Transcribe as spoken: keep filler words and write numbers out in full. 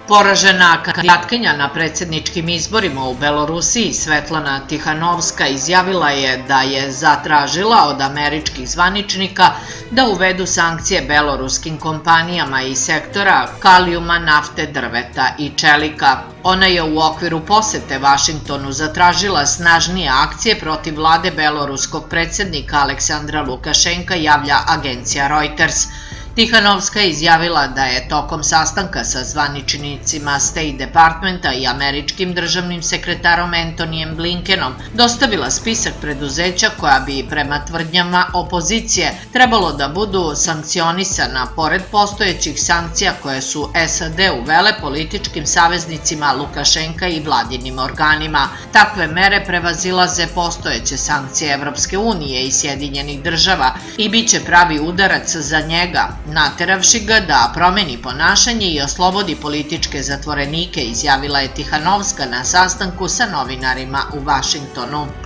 Poražena kandidatkinja na predsjedničkim izborima u Belorusiji Svetlana Tihanovska izjavila je da je zatražila od američkih zvaničnika da uvedu sankcije beloruskim kompanijama iz sektora kalijuma, nafte, drveta i čelika. Ona je u okviru posete Vašingtonu zatražila snažnije akcije protiv vlade beloruskog predsjednika Aleksandra Lukašenka, javlja agencija Reuters. Tihanovska je izjavila da je tokom sastanka sa zvaničnicima State Departmenta i američkim državnim sekretarom Antonijem Blinkenom dostavila spisak preduzeća koja bi prema tvrdnjama opozicije trebalo da budu sankcionisana pored postojećih sankcija koje su S A D uvele političkim saveznicima Lukašenka i vladinim organima. Takve mere prevazilaze postojeće sankcije Evropske unije i Sjedinjenih država i bit će pravi udarac za njega, nateravši ga da promeni ponašanje i oslobodi političke zatvorenike, izjavila je Tihanovska na sastanku sa novinarima u Vašingtonu.